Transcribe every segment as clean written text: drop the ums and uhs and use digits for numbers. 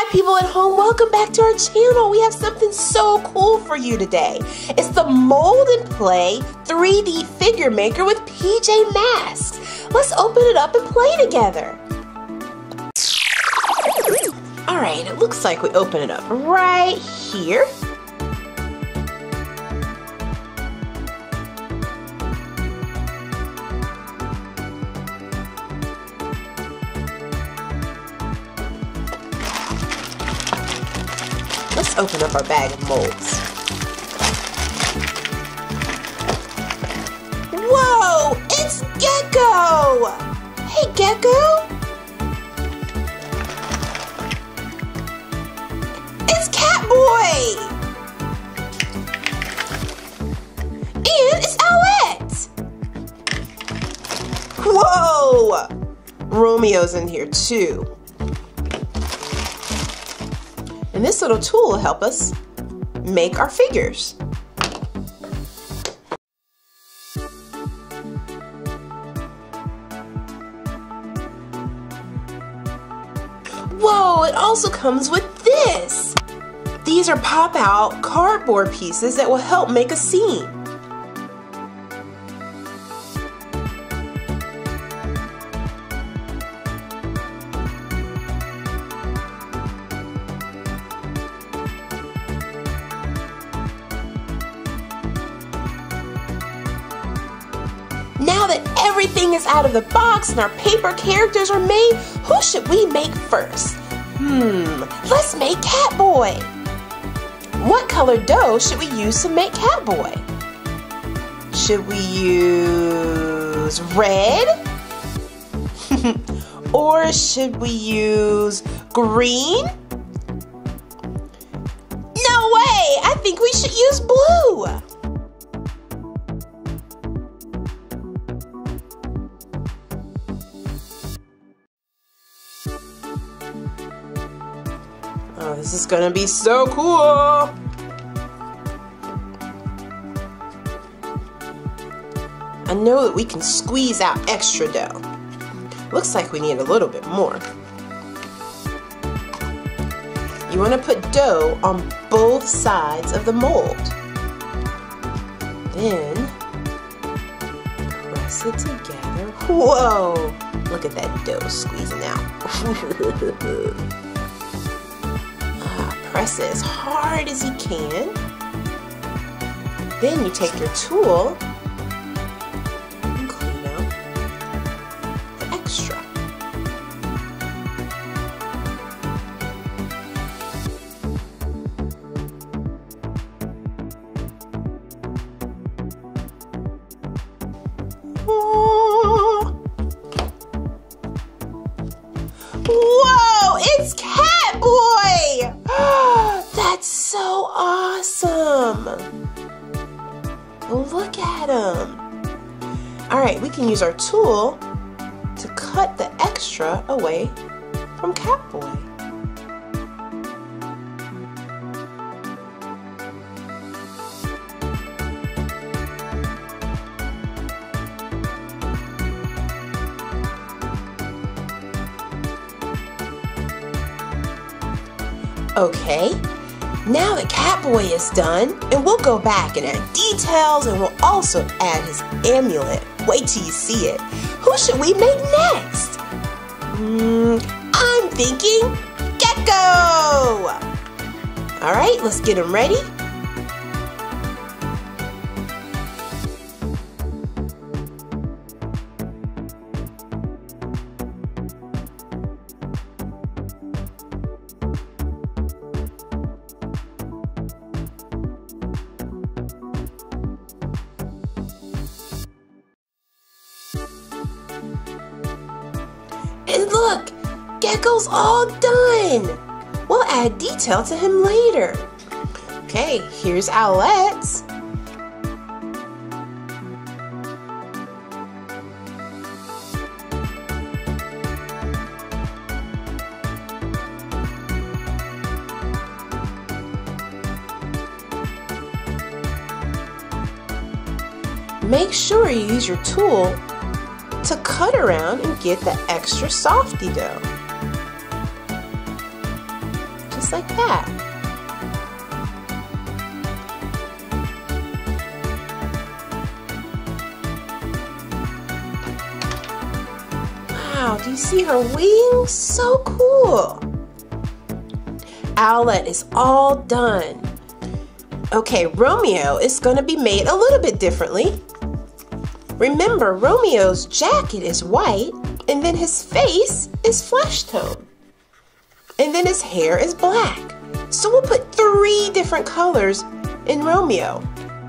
People at home, welcome back to our channel. We have something so cool for you today. It's the Mold and Play 3D figure maker with PJ Masks. Let's open it up and play together. Alright, it looks like we open it up right here. Let's open up our bag of molds. Whoa! It's Gecko! Hey, Gecko! It's Catboy! And it's Owlette! Whoa! Romeo's in here too. And this little tool will help us make our figures. Whoa, it also comes with this. These are pop-out cardboard pieces that will help make a scene. Now that everything is out of the box and our paper characters are made, who should we make first? Let's make Catboy. What colored dough should we use to make Catboy? Should we use red? Or should we use green? No way! I think we should use blue. Oh, this is gonna be so cool! I know that we can squeeze out extra dough. Looks like we need a little bit more. You want to put dough on both sides of the mold. Then press it together. Whoa! Look at that dough squeezing out. Press it as hard as you can. Then you take your tool and clean out the extra. Whoa! It's Catboy! That's so awesome! Look at him! Alright, we can use our tool to cut the extra away from Catboy. Okay, now that Catboy is done, and we'll go back and add details, and we'll also add his amulet. Wait till you see it. Who should we make next? I'm thinking Gecko! Alright, let's get him ready. And look, Gecko's all done. We'll add detail to him later. Okay, here's Owlette's. Make sure you use your tool to cut around and get the extra softy dough. just like that. Wow, do you see her wings? So cool. Owlette is all done. Okay, Romeo is going to be made a little bit differently. Remember, Romeo's jacket is white, and then his face is flesh tone. And then his hair is black. So we'll put 3 different colors in Romeo.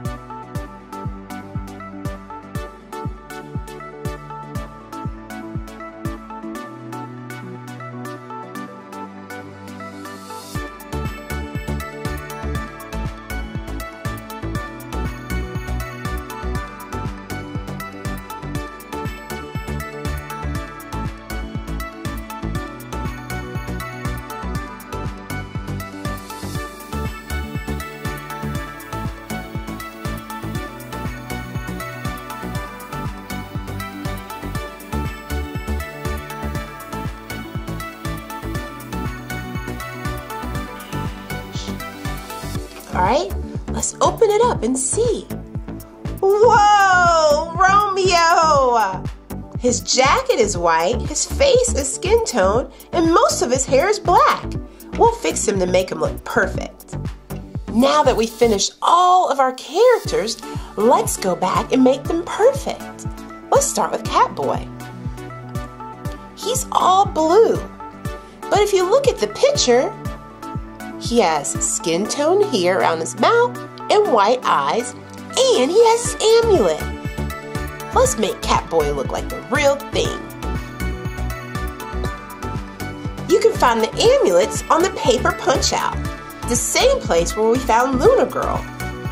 Alright, let's open it up and see. Whoa, Romeo! His jacket is white, his face is skin tone, and most of his hair is black. We'll fix him to make him look perfect. Now that we've finished all of our characters, let's go back and make them perfect. Let's start with Catboy. He's all blue, but if you look at the picture, he has skin tone here around his mouth and white eyes, and he has his amulet. Let's make Catboy look like the real thing. You can find the amulets on the paper punch out, the same place where we found Luna Girl.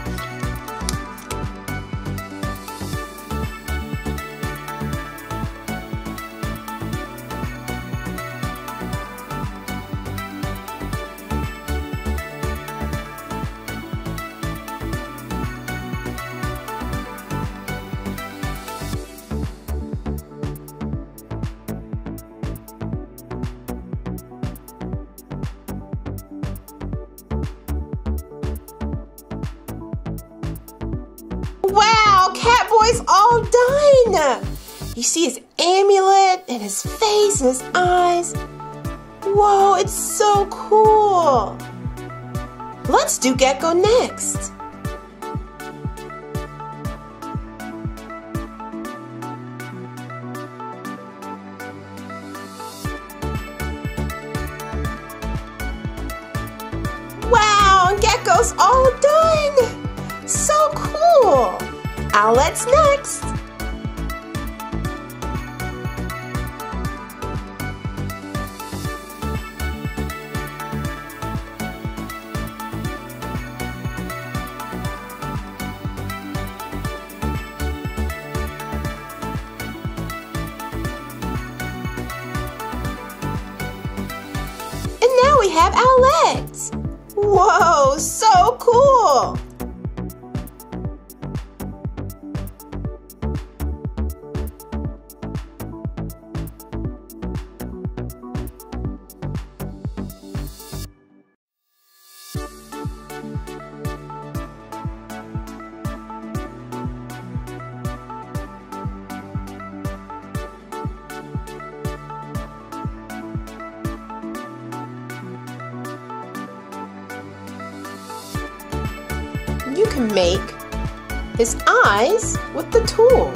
Wow, Catboy's all done! You see his amulet and his face and his eyes. Whoa, it's so cool! Let's do Gecko next. Wow, Gecko's all done! So cool! Owlette's next. And now we have Owlette. Whoa, so cool! You can make his eyes with the tool.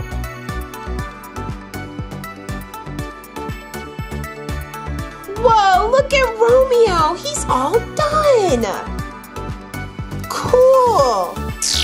Whoa, look at Romeo. He's all done. Cool.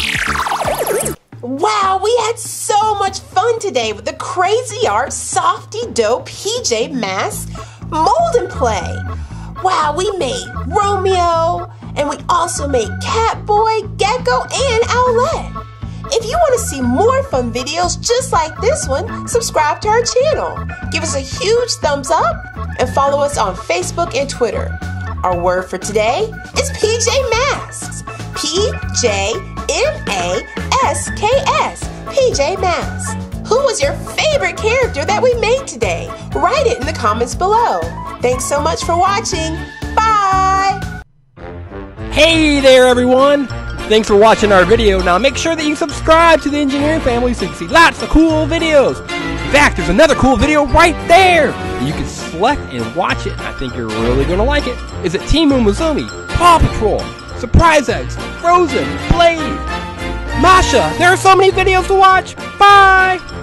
Wow, we had so much fun today with the Crazy Art Softy Dough PJ Masks mold and play. Wow, we made Romeo, and we also made Catboy, Gecko, and Owlette. If you want to see more fun videos just like this one, subscribe to our channel. Give us a huge thumbs up and follow us on Facebook and Twitter. Our word for today is PJ Masks. P-J-M-A-S-K-S. PJ Masks. Who was your favorite character that we made today? Write it in the comments below. Thanks so much for watching. Bye! Hey there everyone! Thanks for watching our video. Now make sure that you subscribe to the Engineering Family so you can see lots of cool videos. In fact, there's another cool video right there. You can select and watch it. I think you're really going to like it. Is it Team Umizoomi, Paw Patrol, Surprise Eggs, Frozen, Blade, Masha? There are so many videos to watch. Bye!